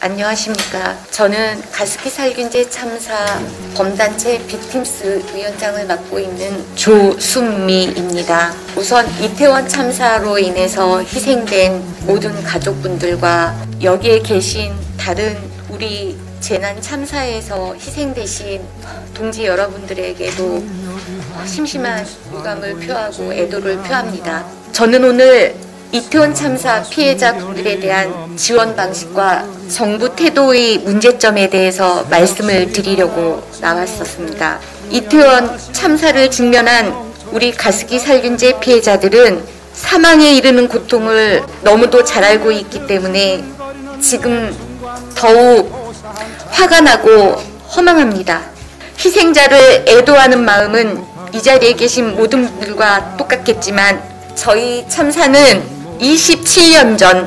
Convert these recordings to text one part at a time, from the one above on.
안녕하십니까. 저는 가습기 살균제 참사 범단체 빅팀스 위원장을 맡고 있는 조순미입니다. 우선 이태원 참사로 인해서 희생된 모든 가족분들과 여기에 계신 다른 우리 재난 참사에서 희생되신 동지 여러분들에게도 심심한 유감을 표하고 애도를 표합니다. 저는 오늘 이태원 참사 피해자분들에 대한 지원 방식과 정부 태도의 문제점에 대해서 말씀을 드리려고 나왔었습니다. 이태원 참사를 직면한 우리 가습기 살균제 피해자들은 사망에 이르는 고통을 너무도 잘 알고 있기 때문에 지금 더욱 화가 나고 허망합니다. 희생자를 애도하는 마음은 이 자리에 계신 모든 분들과 똑같겠지만 저희 참사는 27년 전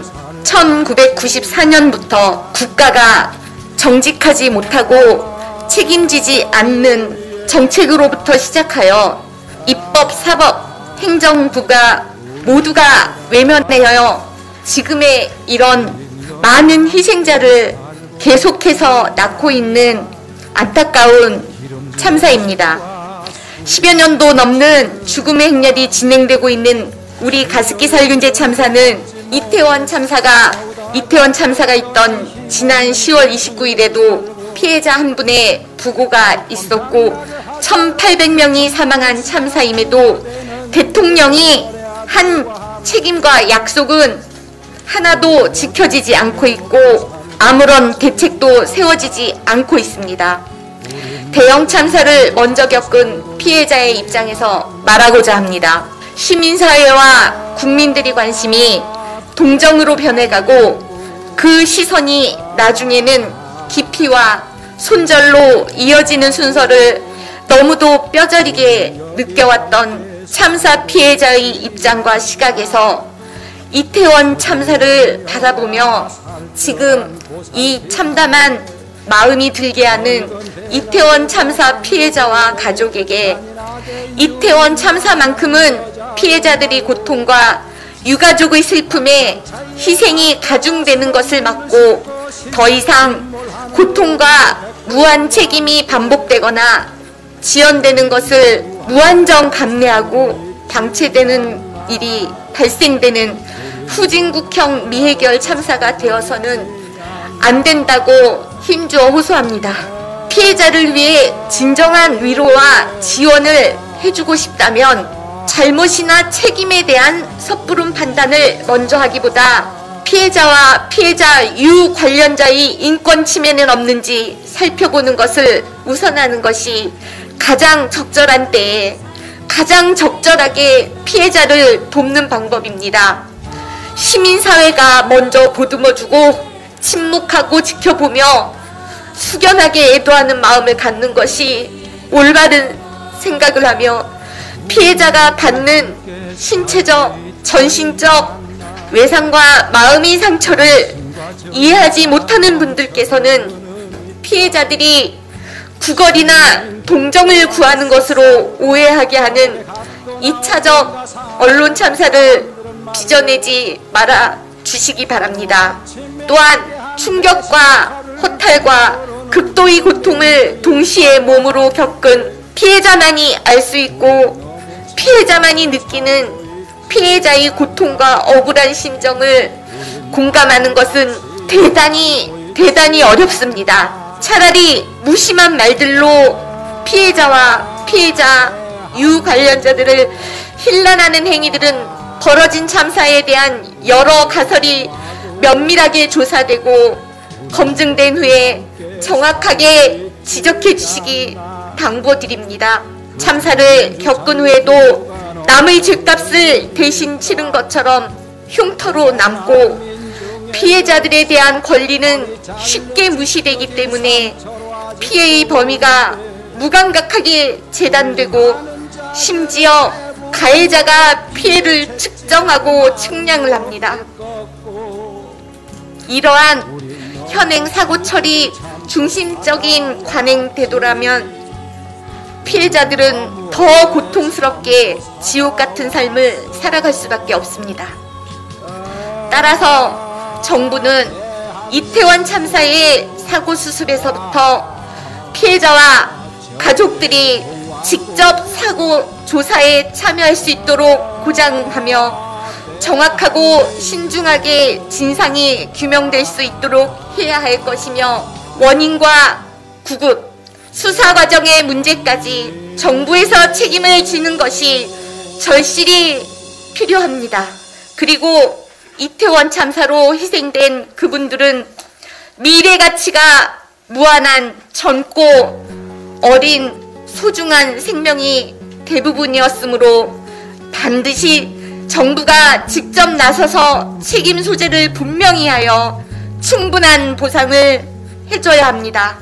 1994년부터 국가가 정직하지 못하고 책임지지 않는 정책으로부터 시작하여 입법, 사법, 행정부가 모두가 외면하여 지금의 이런 많은 희생자를 계속해서 낳고 있는 안타까운 참사입니다. 10여 년도 넘는 죽음의 행렬이 진행되고 있는 우리 가습기 살균제 참사는 이태원 참사가 있던 지난 10월 29일에도 피해자 한 분의 부고가 있었고 1,800명이 사망한 참사임에도 대통령이 한 책임과 약속은 하나도 지켜지지 않고 있고 아무런 대책도 세워지지 않고 있습니다. 대형 참사를 먼저 겪은 피해자의 입장에서 말하고자 합니다. 시민사회와 국민들의 관심이 동정으로 변해가고 그 시선이 나중에는 기피와 손절로 이어지는 순서를 너무도 뼈저리게 느껴왔던 참사 피해자의 입장과 시각에서 이태원 참사를 바라보며 지금 이 참담한 마음이 들게 하는 이태원 참사 피해자와 가족에게 이태원 참사만큼은 피해자들의 고통과 유가족의 슬픔에 희생이 가중되는 것을 막고 더 이상 고통과 무한 책임이 반복되거나 지연되는 것을 무한정 감내하고 방치되는 일이 발생되는 후진국형 미해결 참사가 되어서는 안 된다고 힘주어 호소합니다. 피해자를 위해 진정한 위로와 지원을 해주고 싶다면 잘못이나 책임에 대한 섣부른 판단을 먼저 하기보다 피해자와 피해자 유 관련자의 인권 침해는 없는지 살펴보는 것을 우선하는 것이 가장 적절한 때에 가장 적절하게 피해자를 돕는 방법입니다. 시민사회가 먼저 보듬어주고 침묵하고 지켜보며 숙연하게 애도하는 마음을 갖는 것이 올바른 생각을 하며 피해자가 받는 신체적, 전신적 외상과 마음의 상처를 이해하지 못하는 분들께서는 피해자들이 구걸이나 동정을 구하는 것으로 오해하게 하는 2차적 언론 참사를 빚어내지 말아 주시기 바랍니다. 또한 충격과 허탈과 극도의 고통을 동시에 몸으로 겪은 피해자만이 알 수 있고 피해자만이 느끼는 피해자의 고통과 억울한 심정을 공감하는 것은 대단히 어렵습니다. 차라리 무심한 말들로 피해자와 피해자 유 관련자들을 힐난하는 행위들은 벌어진 참사에 대한 여러 가설이 면밀하게 조사되고 검증된 후에 정확하게 지적해 주시기 당부드립니다. 참사를 겪은 후에도 남의 죗값을 대신 치른 것처럼 흉터로 남고 피해자들에 대한 권리는 쉽게 무시되기 때문에 피해의 범위가 무감각하게 재단되고 심지어 가해자가 피해를 측정하고 측량을 합니다. 이러한 현행 사고 처리 중심적인 관행 태도라면 피해자들은 더 고통스럽게 지옥 같은 삶을 살아갈 수밖에 없습니다. 따라서 정부는 이태원 참사의 사고 수습에서부터 피해자와 가족들이 직접 사고 조사에 참여할 수 있도록 보장하며 정확하고 신중하게 진상이 규명될 수 있도록 해야 할 것이며, 원인과 구급, 수사 과정의 문제까지 정부에서 책임을 지는 것이 절실히 필요합니다. 그리고 이태원 참사로 희생된 그분들은 미래 가치가 무한한 젊고 어린 소중한 생명이 대부분이었으므로 반드시 정부가 직접 나서서 책임 소재를 분명히 하여 충분한 보상을 해줘야 합니다.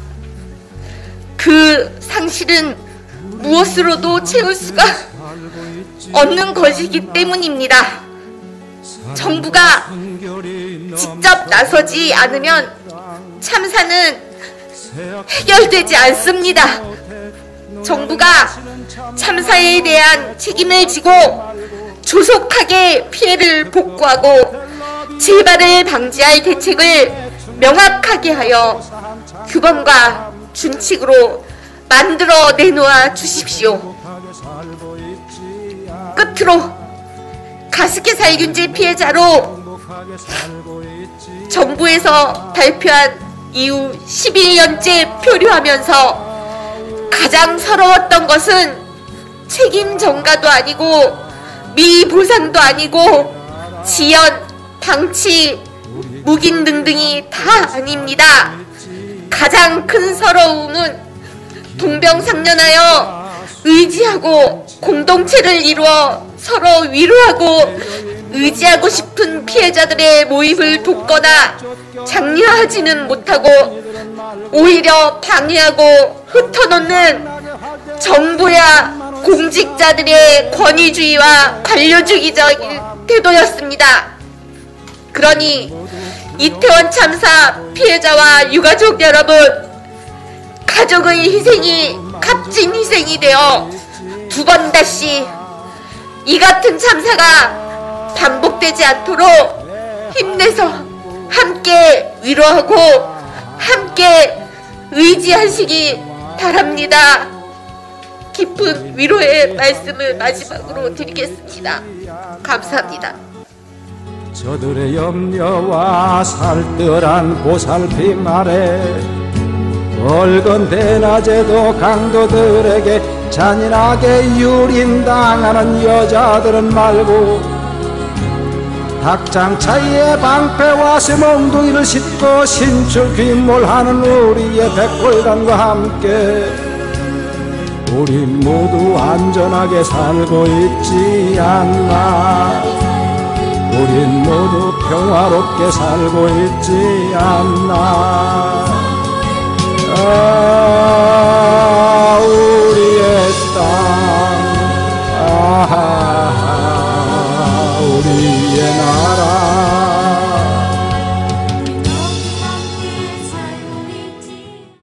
그 상실은 무엇으로도 채울 수가 없는 것이기 때문입니다. 정부가 직접 나서지 않으면 참사는 해결되지 않습니다. 정부가 참사에 대한 책임을 지고 조속하게 피해를 복구하고 재발을 방지할 대책을 명확하게 하여 규범과 준칙으로 만들어 내놓아 주십시오. 끝으로 가습기 살균제 피해자로 정부에서 발표한 이후 11년째 표류하면서 가장 서러웠던 것은 책임 전가도 아니고 미보상도 아니고 지연, 방치, 묵인 등등이 다 아닙니다. 가장 큰 서러움은 동병상련하여 의지하고 공동체를 이루어 서로 위로하고 의지하고 싶은 피해자들의 모임을 돕거나 장려하지는 못하고 오히려 방해하고 흩어놓는 정부야 공직자들의 권위주의와 관료주의적인 태도였습니다. 그러니 이태원 참사 피해자와 유가족 여러분, 가족의 희생이 값진 희생이 되어 두 번 다시 이 같은 참사가 반복되지 않도록 힘내서 함께 위로하고 함께 의지하시기 바랍니다. 깊은 위로의 말씀을 마지막으로 드리겠습니다. 감사합니다. 저들의 염려와 살뜰한 보살핌 아래 벌건 대낮에도 강도들에게 잔인하게 유린당하는 여자들은 말고 닭장차이에 방패와 쇠몽둥이를 싣고 신출 귀몰하는 우리의 백골단과 함께 우린 모두 안전하게 살고 있지 않나. 우린 모두 평화롭게 살고 있지 않나. 아, 우리의 땅, 아, 우리의 나라.